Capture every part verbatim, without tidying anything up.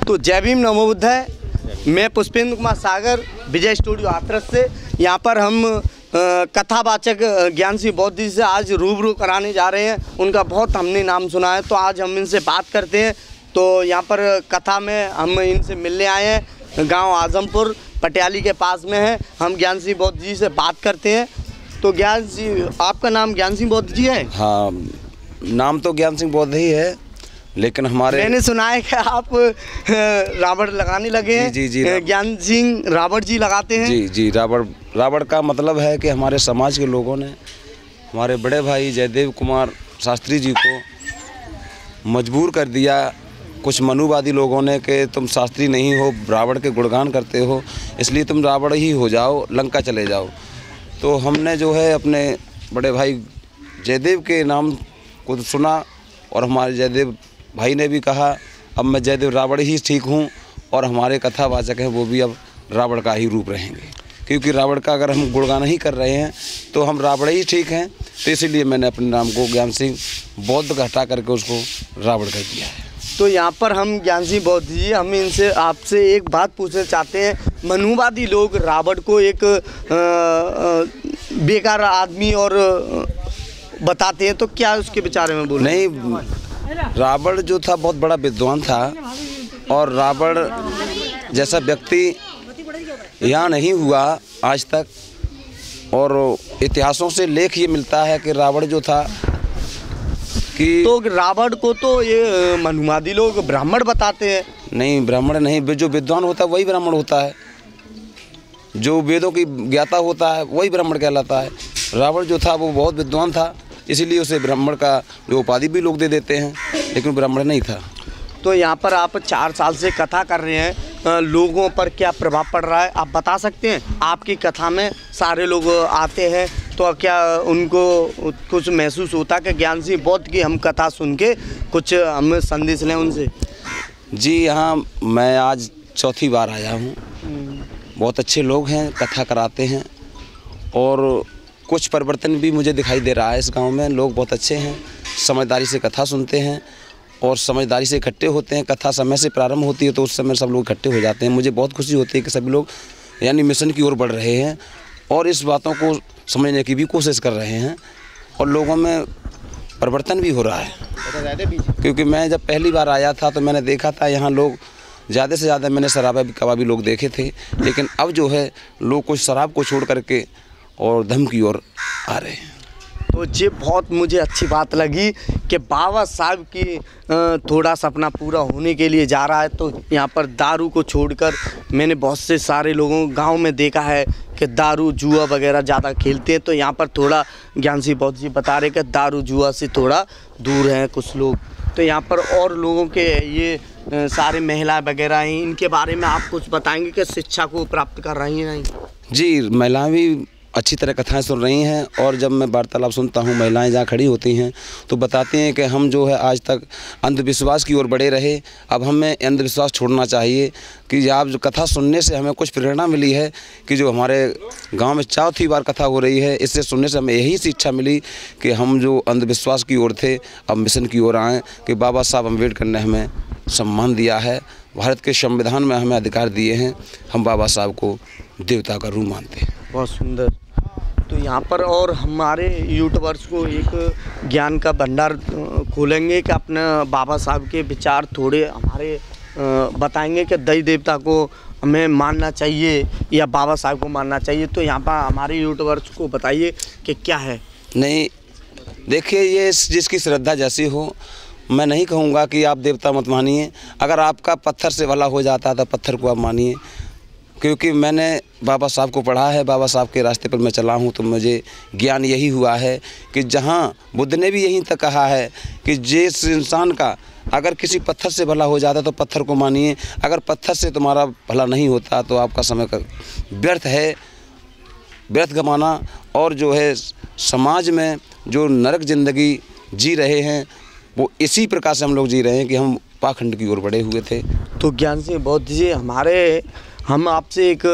तो जय भीम नमो बुद्धाय। मैं पुष्पेंद्र कुमार सागर विजय स्टूडियो हाथरस से यहाँ पर हम आ, कथावाचक ज्ञान सिंह बौद्ध जी से आज रूबरू कराने जा रहे हैं। उनका बहुत हमने नाम सुना है, तो आज हम इनसे बात करते हैं। तो यहाँ पर कथा में हम इनसे मिलने आए हैं। गांव आजमपुर पटियाली के पास में है। हम ज्ञान सिंह बौद्ध जी से बात करते हैं। तो ज्ञान सिंह, आपका नाम ज्ञान सिंह बौद्ध जी है? हाँ, नाम तो ज्ञान सिंह बौद्ध ही है, लेकिन हमारे मैंने सुना है कि आप रावण लगाने लगे हैं। जी जी, जी ज्ञान सिंह रावण जी लगाते हैं। जी जी रावण रावण का मतलब है कि हमारे समाज के लोगों ने हमारे बड़े भाई जयदेव कुमार शास्त्री जी को मजबूर कर दिया, कुछ मनुवादी लोगों ने, कि तुम शास्त्री नहीं हो, रावण के गुणगान करते हो, इसलिए तुम रावण ही हो जाओ, लंका चले जाओ। तो हमने जो है अपने बड़े भाई जयदेव के नाम को सुना और हमारे जयदेव भाई ने भी कहा अब मैं जयदेव रावण ही ठीक हूँ, और हमारे कथावाचक हैं वो भी अब रावण का ही रूप रहेंगे, क्योंकि रावण का अगर हम गुणगान ही कर रहे हैं तो हम रावण ही ठीक हैं। तो इसीलिए मैंने अपने नाम को ज्ञान सिंह बौद्ध का हटा करके उसको रावण कर दिया है। तो यहाँ पर हम ज्ञान सिंह बौद्ध जी, हम इनसे आपसे एक बात पूछना चाहते हैं। मनुवादी लोग रावण को एक बेकार आदमी और बताते हैं, तो क्या उसके विचार में बोल? नहीं, रावण जो था बहुत बड़ा विद्वान था, और रावण जैसा व्यक्ति यहाँ नहीं हुआ आज तक। और इतिहासों से लेख ये मिलता है कि रावण जो था कि तो रावण को तो ये मनुवादी लोग ब्राह्मण बताते हैं। नहीं, ब्राह्मण नहीं, जो विद्वान होता है वही ब्राह्मण होता है, जो वेदों की ज्ञाता होता है वही ब्राह्मण कहलाता है। रावण जो था वो बहुत विद्वान था, इसीलिए उसे ब्राह्मण का जो उपाधि भी लोग दे देते हैं, लेकिन ब्राह्मण नहीं था। तो यहाँ पर आप चार साल से कथा कर रहे हैं, लोगों पर क्या प्रभाव पड़ रहा है आप बता सकते हैं? आपकी कथा में सारे लोग आते हैं, तो क्या उनको कुछ महसूस होता है कि ज्ञान सिंह बौद्ध की हम कथा सुन के कुछ हम संदेश लें उनसे? जी, यहाँ मैं आज चौथी बार आया हूँ। बहुत अच्छे लोग हैं, कथा कराते हैं, और कुछ परिवर्तन भी मुझे दिखाई दे रहा है इस गांव में। लोग बहुत अच्छे हैं, समझदारी से कथा सुनते हैं और समझदारी से इकट्ठे होते हैं। कथा समय से प्रारंभ होती है तो उस समय सब लोग इकट्ठे हो जाते हैं। मुझे बहुत खुशी होती है कि सभी लोग यानी मिशन की ओर बढ़ रहे हैं और इस बातों को समझने की भी कोशिश कर रहे हैं, और लोगों में परिवर्तन भी हो रहा है। क्योंकि मैं जब पहली बार आया था तो मैंने देखा था यहाँ लोग ज़्यादा से ज़्यादा मैंने शराबी कबाबी लोग देखे थे, लेकिन अब जो है लोग कुछ शराब को छोड़ करके और धर्म की ओर आ रहे हैं। तो ये बहुत मुझे अच्छी बात लगी कि बाबा साहब की थोड़ा सपना पूरा होने के लिए जा रहा है। तो यहाँ पर दारू को छोड़कर मैंने बहुत से सारे लोगों गांव में देखा है कि दारू जुआ वगैरह ज़्यादा खेलते हैं। तो यहाँ पर थोड़ा ज्ञान सिंह बौद्ध जी बता रहे कि दारू जुआ से थोड़ा दूर हैं कुछ लोग। तो यहाँ पर और लोगों के ये सारे महिला वगैरह हैं, इनके बारे में आप कुछ बताएंगे कि शिक्षा को प्राप्त कर रही हैं? नहीं जी, महिलाएं भी अच्छी तरह कथाएं सुन रही हैं, और जब मैं वार्तालाप सुनता हूं, महिलाएं जहां खड़ी होती हैं तो बताती हैं कि हम जो है आज तक अंधविश्वास की ओर बढ़े रहे, अब हमें अंधविश्वास छोड़ना चाहिए। कि आप जो कथा सुनने से हमें कुछ प्रेरणा मिली है कि जो हमारे गांव में चौथी बार कथा हो रही है, इससे सुनने से हमें यही शिक्षा मिली कि हम जो अंधविश्वास की ओर थे अब मिशन की ओर आएँ। कि बाबा साहब अम्बेडकर ने हमें सम्मान दिया है, भारत के संविधान में हमें अधिकार दिए हैं, हम बाबा साहब को देवता का रूप मानते हैं। बहुत सुंदर। तो यहाँ पर और हमारे यूट्यूबर्स को एक ज्ञान का भंडार खोलेंगे कि अपने बाबा साहब के विचार थोड़े हमारे बताएंगे कि देवी देवता को हमें मानना चाहिए या बाबा साहब को मानना चाहिए। तो यहाँ पर हमारे यूट्यूबर्स को बताइए कि क्या है। नहीं, देखिए, ये जिसकी श्रद्धा जैसी हो, मैं नहीं कहूँगा कि आप देवता मत मानिए। अगर आपका पत्थर से भला हो जाता है तो पत्थर को आप मानिए, क्योंकि मैंने बाबा साहब को पढ़ा है, बाबा साहब के रास्ते पर मैं चला हूँ, तो मुझे ज्ञान यही हुआ है कि जहाँ बुद्ध ने भी यहीं तक कहा है कि जिस इंसान का अगर किसी पत्थर से भला हो जाता तो पत्थर को मानिए, अगर पत्थर से तुम्हारा भला नहीं होता तो आपका समय का व्यर्थ है, व्यर्थ गंवाना। और जो है समाज में जो नरक ज़िंदगी जी रहे हैं वो इसी प्रकार से हम लोग जी रहे हैं कि हम पाखंड की ओर बढ़े हुए थे। तो ज्ञान सिंह बौद्ध जी, हमारे हम आपसे एक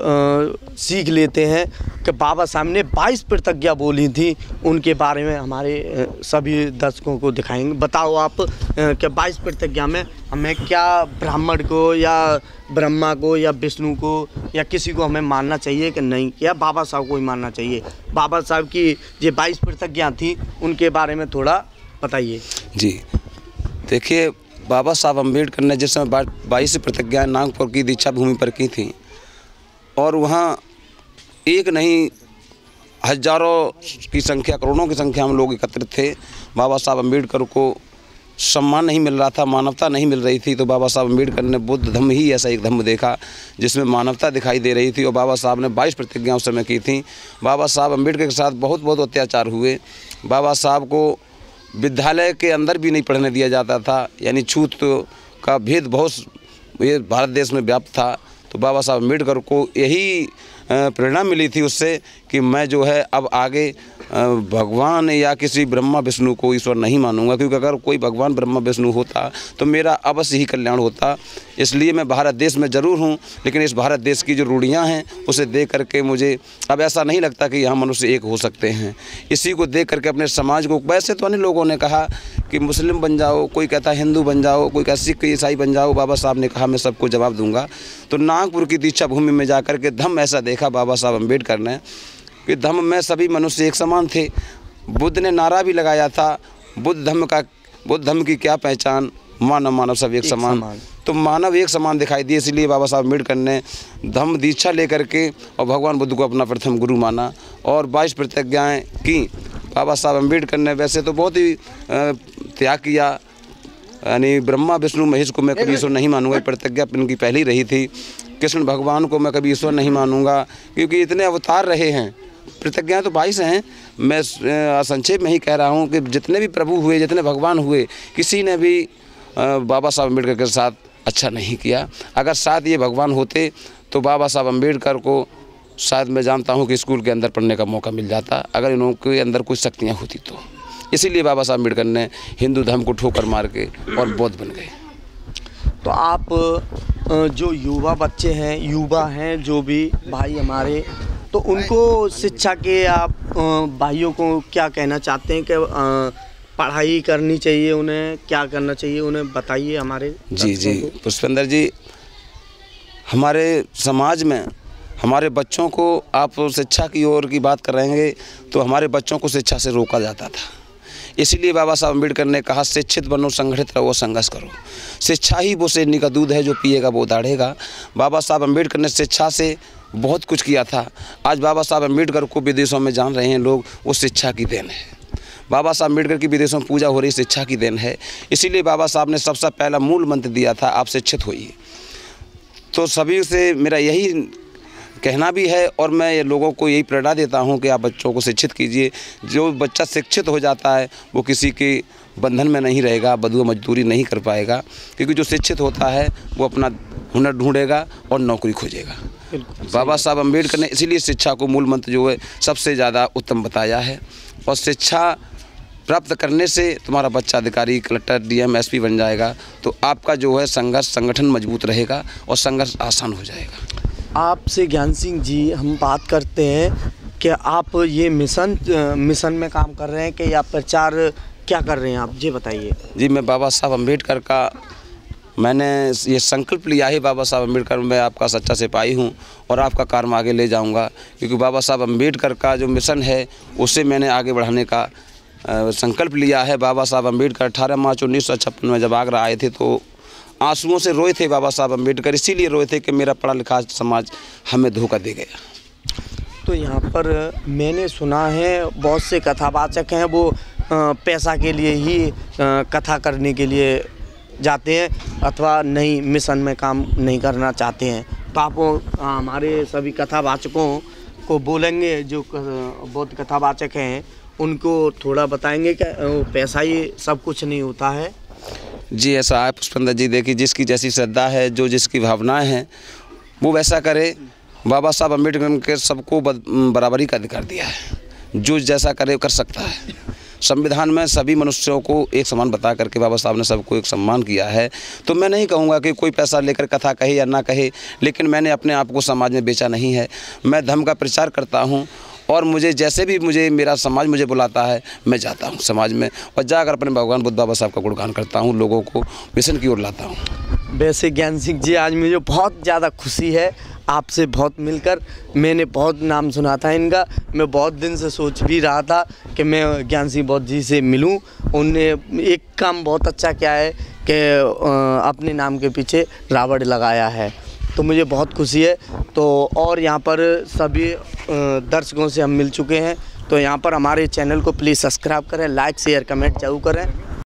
आ, सीख लेते हैं कि बाबा साहब ने बाईस प्रतिज्ञा बोली थी, उनके बारे में हमारे आ, सभी दर्शकों को दिखाएंगे। बताओ आप आ, कि बाईस प्रतिज्ञा में हमें क्या ब्राह्मण को या ब्रह्मा को या विष्णु को या किसी को हमें मानना चाहिए कि नहीं, या बाबा साहब को ही मानना चाहिए? बाबा साहब की ये बाईस प्रतिज्ञा थी, उनके बारे में थोड़ा बताइए। जी देखिए, बाबा साहब अम्बेडकर ने जिस समय बाईस प्रतिज्ञाएँ नागपुर की दीक्षा भूमि पर की थी, और वहाँ एक नहीं हजारों की संख्या, करोड़ों की संख्या में लोग एकत्रित थे। बाबा साहब अम्बेडकर को सम्मान नहीं मिल रहा था, मानवता नहीं मिल रही थी, तो बाबा साहब अम्बेडकर ने बुद्ध धम्म ही ऐसा एक धम्म देखा जिसमें मानवता दिखाई दे रही थी, और बाबा साहब ने बाईस प्रतिज्ञा उस समय की थी। बाबा साहब अम्बेडकर के साथ बहुत बहुत अत्याचार हुए। बाबा साहब को विद्यालय के अंदर भी नहीं पढ़ने दिया जाता था, यानी छूत का भेद बहुत ये भारत देश में व्याप्त था। तो बाबा साहब अम्बेडकर को यही प्रेरणा मिली थी उससे कि मैं जो है अब आगे भगवान या किसी ब्रह्मा विष्णु को ईश्वर नहीं मानूंगा, क्योंकि अगर कोई भगवान ब्रह्मा विष्णु होता तो मेरा अवश्य ही कल्याण होता। इसलिए मैं भारत देश में ज़रूर हूँ, लेकिन इस भारत देश की जो रूढ़ियाँ हैं उसे देख करके मुझे अब ऐसा नहीं लगता कि यहाँ मनुष्य एक हो सकते हैं। इसी को देख करके अपने समाज को, वैसे तो अन्य लोगों ने कहा कि मुस्लिम बन जाओ, कोई कहता हिंदू बन जाओ, कोई कहता सिख ईसाई बन जाओ, बाबा साहब ने कहा मैं सबको जवाब दूंगा। तो नागपुर की दीक्षा भूमि में जाकर के धम्म ऐसा देखा बाबा साहब अम्बेडकर ने कि धम्म में सभी मनुष्य एक समान थे। बुद्ध ने नारा भी लगाया था, बुद्ध धम्म का बुद्ध धम्म की क्या पहचान, मानव मानव सब एक, एक समान, समान। तो मानव एक समान दिखाई दिए, इसलिए बाबा साहब अम्बेडकर ने धम्म दीक्षा लेकर के और भगवान बुद्ध को अपना प्रथम गुरु माना और बाईस प्रतिज्ञाएँ की। बाबा साहब अम्बेडकर ने वैसे तो बहुत ही त्याग किया, यानी ब्रह्मा विष्णु महेश को मैं कभी ईश्वर नहीं मानूंगा, प्रतिज्ञा इनकी पहली रही थी। कृष्ण भगवान को मैं कभी ईश्वर नहीं मानूंगा, क्योंकि इतने अवतार रहे हैं। प्रतिज्ञाएँ तो बाईस हैं, मैं संक्षेप में ही कह रहा हूँ कि जितने भी प्रभु हुए, जितने भगवान हुए, किसी ने भी बाबा साहब अम्बेडकर के साथ अच्छा नहीं किया। अगर साथ ये भगवान होते तो बाबा साहब अम्बेडकर को शायद मैं जानता हूँ कि स्कूल के अंदर पढ़ने का मौका मिल जाता, अगर इन लोगों के अंदर कुछ शक्तियाँ होती तो। इसीलिए बाबा साहब अम्बेडकर ने हिंदू धर्म को ठोकर मार के और बौद्ध बन गए। तो आप जो युवा बच्चे हैं, युवा हैं जो भी भाई हमारे, तो उनको शिक्षा के आप भाइयों को क्या कहना चाहते हैं कि पढ़ाई करनी चाहिए, उन्हें क्या करना चाहिए, उन्हें बताइए हमारे। जी जी पुष्पेंद्र जी, हमारे समाज में हमारे बच्चों को आप शिक्षा की ओर की बात कर रहे हैं, तो हमारे बच्चों को शिक्षा से रोका जाता था। इसीलिए बाबा साहब अम्बेडकर ने कहा शिक्षित बनो, संगठित रहो, संघर्ष करो। शिक्षा ही वो शेरनी का दूध है, जो पिएगा वो दाढ़ेगा। बाबा साहब अम्बेडकर ने शिक्षा से बहुत कुछ किया था। आज बाबा साहब अम्बेडकर को विदेशों में जान रहे हैं लोग, वो शिक्षा की देन है। बाबा साहब अम्बेडकर की विदेशों में पूजा हो रही, शिक्षा की देन है। इसीलिए बाबा साहब ने सबसे पहला मूल मंत्र दिया था, आप शिक्षित होइए। तो सभी से मेरा यही कहना भी है और मैं लोगों को यही प्रेरणा देता हूं कि आप बच्चों को शिक्षित कीजिए। जो बच्चा शिक्षित हो जाता है वो किसी के बंधन में नहीं रहेगा, बदुआ मजदूरी नहीं कर पाएगा, क्योंकि जो शिक्षित होता है वो अपना हुनर ढूंढेगा और नौकरी खोजेगा। बाबा साहब अम्बेडकर ने इसीलिए शिक्षा को मूल मंत्र जो है सबसे ज़्यादा उत्तम बताया है। और शिक्षा प्राप्त करने से तुम्हारा बच्चा अधिकारी, कलेक्टर, डीएम, एसपी बन जाएगा, तो आपका जो है संघर्ष, संगठन मजबूत रहेगा और संघर्ष आसान हो जाएगा। आपसे ज्ञान सिंह जी हम बात करते हैं कि आप ये मिशन मिशन में काम कर रहे हैं कि या प्रचार क्या कर रहे हैं आप, ये बताइए। जी, मैं बाबा साहब अम्बेडकर का मैंने ये संकल्प लिया है, बाबा साहब अम्बेडकर मैं आपका सच्चा सिपाही हूँ और आपका कार्य आगे ले जाऊँगा, क्योंकि बाबा साहब अम्बेडकर का जो मिशन है उसे मैंने आगे बढ़ाने का संकल्प लिया है। बाबा साहब अम्बेडकर अठारह मार्च उन्नीस सौ छप्पन में जब आगरा आए थे तो आंसुओं से रोए थे बाबा साहब अम्बेडकर, इसीलिए रोए थे कि मेरा पढ़ा लिखा समाज हमें धोखा दे गया। तो यहाँ पर मैंने सुना है बहुत से कथावाचक हैं वो पैसा के लिए ही कथा करने के लिए जाते हैं अथवा नहीं मिशन में काम नहीं करना चाहते हैं। तो आप हमारे सभी कथावाचकों को बोलेंगे, जो बौद्ध कथावाचक हैं उनको थोड़ा बताएंगे कि पैसा ही सब कुछ नहीं होता है। जी, ऐसा है पुष्पेंद्र जी। देखिए, जिसकी जैसी श्रद्धा है, जो जिसकी भावनाएं हैं वो वैसा करे। बाबा साहब अम्बेडकर के सबको बराबरी का अधिकार दिया है, जो जैसा करे कर सकता है। संविधान में सभी मनुष्यों को एक समान बता करके बाबा साहब ने सबको एक सम्मान किया है। तो मैं नहीं कहूँगा कि कोई पैसा लेकर कथा कहे या ना कहे, लेकिन मैंने अपने आप को समाज में बेचा नहीं है। मैं धर्म का प्रचार करता हूँ और मुझे जैसे भी मुझे मेरा समाज मुझे बुलाता है मैं जाता हूँ समाज में और जाकर अपने भगवान बुद्ध बाबा साहब का गुणगान करता हूँ, लोगों को मिशन की ओर लाता हूँ। वैसे ज्ञान सिंह जी, आज मुझे बहुत ज़्यादा खुशी है आपसे बहुत मिलकर। मैंने बहुत नाम सुना था इनका, मैं बहुत दिन से सोच भी रहा था कि मैं ज्ञान सिंह बौद्ध जी से मिलूं। उनने एक काम बहुत अच्छा किया है कि अपने नाम के पीछे रावण लगाया है, तो मुझे बहुत खुशी है। तो और यहाँ पर सभी दर्शकों से हम मिल चुके हैं, तो यहाँ पर हमारे चैनल को प्लीज़ सब्सक्राइब करें, लाइक शेयर कमेंट जरूर करें।